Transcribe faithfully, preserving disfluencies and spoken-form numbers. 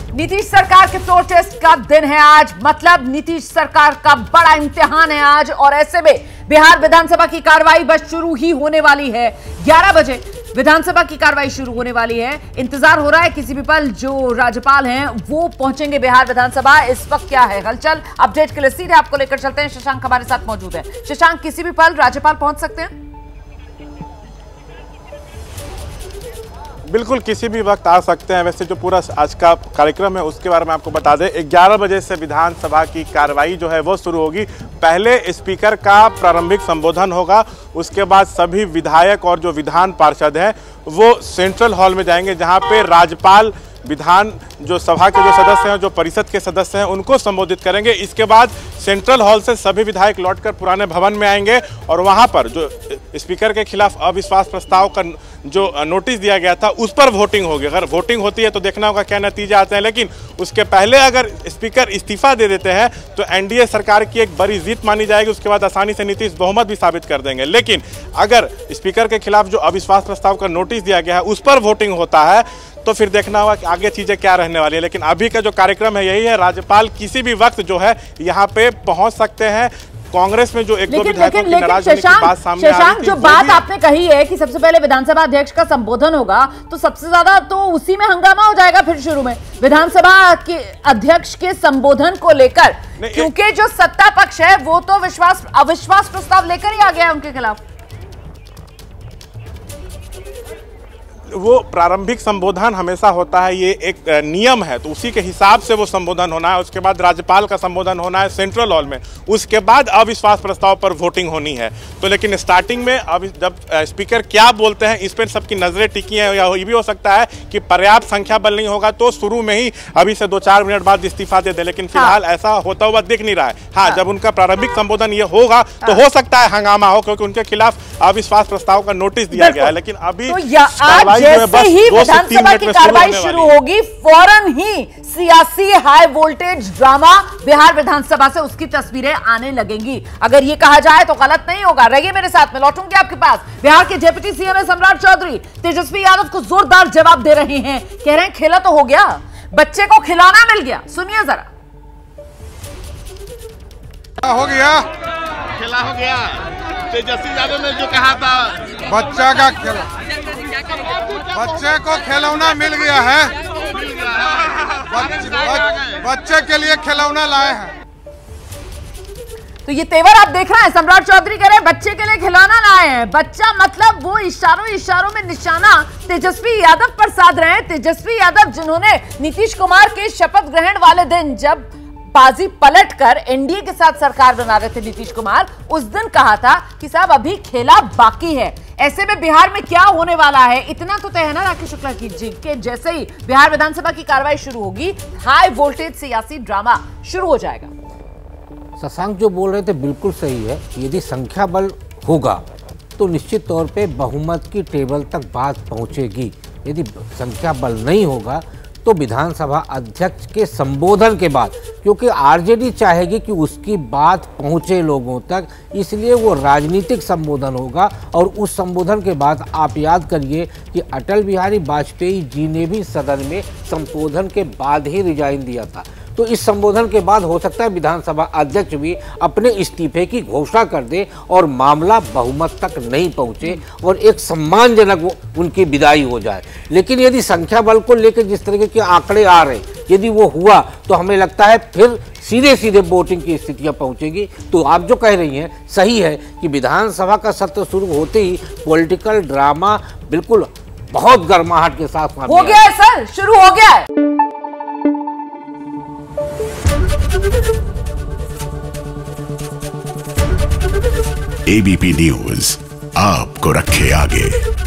नीतीश सरकार के floor test का दिन है आज, मतलब नीतीश सरकार का बड़ा इम्तिहान है आज। और ऐसे में बिहार विधानसभा की कार्रवाई बस शुरू ही होने वाली है। ग्यारह बजे विधानसभा की कार्रवाई शुरू होने वाली है। इंतजार हो रहा है किसी भी पल जो राज्यपाल हैं वो पहुंचेंगे बिहार विधानसभा। इस वक्त क्या है हलचल, अपडेट के लिए सीधे आपको लेकर चलते हैं। शशांक हमारे साथ मौजूद है। शशांक, किसी भी पल राज्यपाल पहुंच सकते हैं? बिल्कुल, किसी भी वक्त आ सकते हैं। वैसे जो पूरा आज का कार्यक्रम है उसके बारे में आपको बता दें, ग्यारह बजे से विधानसभा की कार्रवाई जो है वो शुरू होगी। पहले स्पीकर का प्रारंभिक संबोधन होगा, उसके बाद सभी विधायक और जो विधान पार्षद हैं वो सेंट्रल हॉल में जाएंगे, जहां पे राज्यपाल विधान जो सभा के जो सदस्य हैं, जो परिषद के सदस्य हैं, उनको संबोधित करेंगे। इसके बाद सेंट्रल हॉल से सभी विधायक लौटकर पुराने भवन में आएंगे और वहां पर जो स्पीकर के खिलाफ अविश्वास प्रस्ताव का जो नोटिस दिया गया था उस पर वोटिंग होगी। अगर वोटिंग होती है तो देखना होगा क्या नतीजा आते हैं, लेकिन उसके पहले अगर स्पीकर इस्तीफा दे देते हैं तो एनडीए सरकार की एक बड़ी जीत मानी जाएगी। उसके बाद आसानी से नीतीश बहुमत भी साबित कर देंगे। लेकिन अगर स्पीकर के खिलाफ जो अविश्वास प्रस्ताव का नोटिस दिया गया है उस पर वोटिंग होता है तो फिर देखना होगा कि आगे चीजें क्या रहने वाली है। लेकिन अभी का जो कार्यक्रम है यही है, राज्यपाल किसी भी वक्त जो है यहाँ पे पहुंच सकते हैं। कांग्रेस में जो एक दो विधायकों की नाराज होने की बात सामने आ रही थी, जो बात आपने कही है कि सबसे पहले विधानसभा अध्यक्ष का संबोधन होगा तो सबसे ज्यादा तो उसी में हंगामा हो जाएगा। फिर शुरू में विधानसभा के अध्यक्ष के संबोधन को लेकर, क्योंकि जो सत्ता पक्ष है वो तो विश्वास अविश्वास प्रस्ताव लेकर ही आ गया है उनके खिलाफ। वो प्रारंभिक संबोधन हमेशा होता है, ये एक नियम है, तो उसी के हिसाब से वो संबोधन होना है। उसके बाद राज्यपाल का संबोधन होना है सेंट्रल हॉल में, उसके बाद अविश्वास प्रस्ताव पर वोटिंग होनी है। तो लेकिन स्टार्टिंग में अब जब स्पीकर क्या बोलते हैं इस पर सबकी नजरें टिकी हैं, या ये भी हो सकता है कि पर्याप्त संख्या बल नहीं होगा तो शुरू में ही अभी से दो चार मिनट बाद इस्तीफा दे दे। लेकिन फिलहाल हाँ। ऐसा होता हुआ दिख नहीं रहा है। हाँ, हाँ। जब उनका प्रारंभिक संबोधन ये होगा तो हाँ। हो सकता है हंगामा हो, क्योंकि उनके खिलाफ अविश्वास प्रस्ताव का नोटिस दिया गया है। लेकिन अभी जैसे ही विधानसभा की कार्रवाई शुरू होगी फौरन ही सियासी हाई वोल्टेज ड्रामा बिहार विधानसभा से उसकी तस्वीरें आने लगेंगी। अगर ये कहा जाए तो गलत नहीं होगा। रहिए मेरे साथ में, लौटूंगी आपके पास। बिहार के डिप्टी सीएम है सम्राट चौधरी, तेजस्वी यादव को जोरदार जवाब दे रहे हैं। कह रहे हैं खेला तो हो गया, बच्चे को खिलाना मिल गया। सुनिए जरा। हो गया, खेला हो गया। तेजस्वी यादव ने जो कहा था बच्चा का खेला, बच्चे को खिलौना मिल गया है। बच्चे, बच्चे के लिए खिलौना लाए हैं। तो ये तेवर आप देख रहे हैं, सम्राट चौधरी कह रहे हैं बच्चे के लिए खिलौना लाए हैं। बच्चा मतलब वो इशारों इशारों में निशाना तेजस्वी यादव पर साध रहे हैं। तेजस्वी यादव जिन्होंने नीतीश कुमार के शपथ ग्रहण वाले दिन जब बाजी पलटकर एनडीए के साथ सरकार बना रहे थे नीतीश कुमार, उस दिन कहा था कि साहब अभी खेला बाकी है। ऐसे में बिहार में क्या होने वाला है इतना तो तय है ना राकेश शुक्ला की जी के जैसे ही बिहार विधानसभा की कार्रवाई शुरू होगी हाई वोल्टेज सियासी ड्रामा शुरू हो जाएगा। शशांक जो बोल रहे थे बिल्कुल सही है। यदि संख्या बल होगा तो निश्चित तौर पे बहुमत की टेबल तक बात पहुंचेगी। यदि संख्या बल नहीं होगा तो विधानसभा अध्यक्ष के संबोधन के बाद, क्योंकि आरजेडी चाहेगी कि उसकी बात पहुंचे लोगों तक, इसलिए वो राजनीतिक संबोधन होगा। और उस संबोधन के बाद आप याद करिए कि अटल बिहारी वाजपेयी जी ने भी सदन में संबोधन के बाद ही रिजाइन दिया था। तो इस संबोधन के बाद हो सकता है विधानसभा अध्यक्ष भी अपने इस्तीफे की घोषणा कर दे और मामला बहुमत तक नहीं पहुंचे और एक सम्मानजनक उनकी विदाई हो जाए। लेकिन यदि संख्या बल को लेकर जिस तरीके के आंकड़े आ रहे हैं, यदि वो हुआ तो हमें लगता है फिर सीधे सीधे वोटिंग की स्थितियां पहुंचेगी। तो आप जो कह रही हैं सही है कि विधानसभा का सत्र शुरू होते ही पॉलिटिकल ड्रामा बिल्कुल बहुत गर्माहट के साथ हो गया है सर, शुरू हो गया है। एबीपी न्यूज आपको रखे आगे।